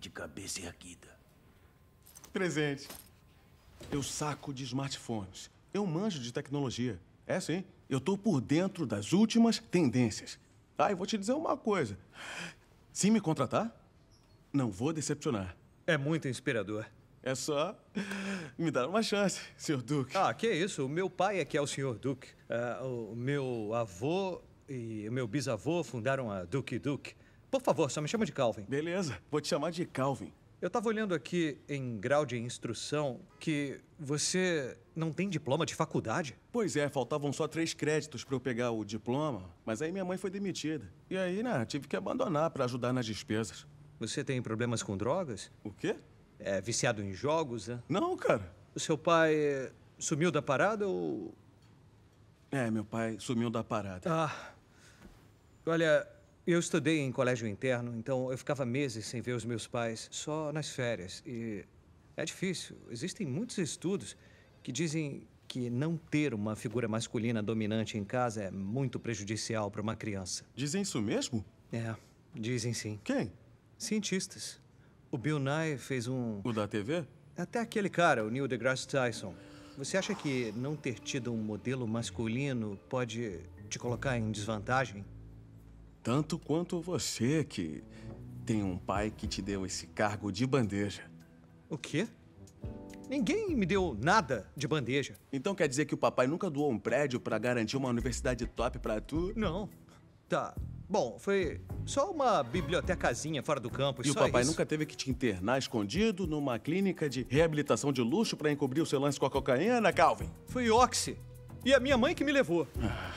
de cabeça erguida. Presente. Eu saco de smartphones. Eu manjo de tecnologia. É sim. Eu tô por dentro das últimas tendências. Ah, e vou te dizer uma coisa. Se me contratar, não vou decepcionar. É muito inspirador. É só me dar uma chance, Sr. Duke. Ah, que isso? O meu pai é que é o Sr. Duke. O meu avô e o meu bisavô fundaram a Duke Duke. Por favor, só me chama de Calvin. Beleza, vou te chamar de Calvin. Eu estava olhando aqui em grau de instrução que você não tem diploma de faculdade. Pois é, faltavam só 3 créditos para eu pegar o diploma, mas aí minha mãe foi demitida. E aí, né, tive que abandonar para ajudar nas despesas. Você tem problemas com drogas? O quê? É viciado em jogos, né? Não, cara. O seu pai sumiu da parada ou... É, meu pai sumiu da parada. Ah, olha, eu estudei em colégio interno, então eu ficava meses sem ver os meus pais, só nas férias. E é difícil. Existem muitos estudos que dizem que não ter uma figura masculina dominante em casa é muito prejudicial para uma criança. Dizem isso mesmo? É, dizem sim. Quem? Cientistas. O Bill Nye fez um... O da TV? Até aquele cara, o Neil deGrasse Tyson. Você acha que não ter tido um modelo masculino pode te colocar em desvantagem? Tanto quanto você, que tem um pai que te deu esse cargo de bandeja. O quê? Ninguém me deu nada de bandeja. Então quer dizer que o papai nunca doou um prédio pra garantir uma universidade top pra tu? Não. Tá. Bom, foi só uma bibliotecazinha fora do campus, E o só papai isso. nunca teve que te internar escondido numa clínica de reabilitação de luxo pra encobrir o seu lance com a cocaína, Calvin? Foi Oxy. E a minha mãe que me levou.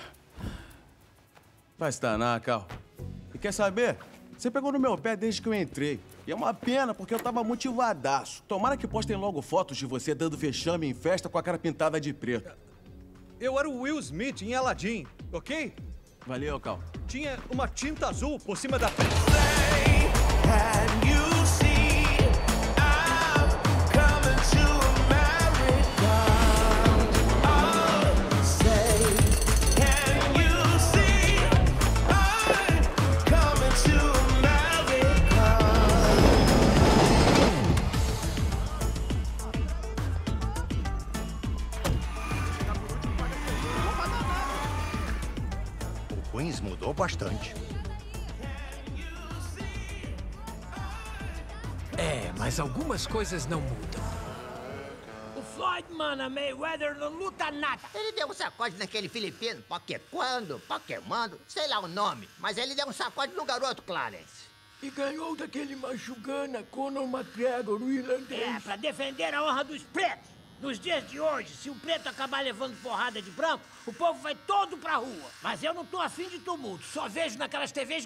Vai se danar, Cal. E quer saber? Você pegou no meu pé desde que eu entrei. E é uma pena, porque eu tava motivadaço. Tomara que postem logo fotos de você dando vexame em festa com a cara pintada de preto. Eu era o Will Smith em Aladdin, ok? Valeu, Cal. Tinha uma tinta azul por cima da... O Queens mudou bastante. É, mas algumas coisas não mudam. O Floyd, mano, Mayweather não luta nada. Ele deu um sacode naquele filipino, Pokémon, sei lá o nome. Mas ele deu um sacode no garoto Clarence. E ganhou daquele machugana Conor McGregor, o irlandês. É, pra defender a honra dos pretos. Nos dias de hoje, se um preto acabar levando porrada de branco, o povo vai todo pra rua. Mas eu não tô afim de tumulto, só vejo naquelas TVs...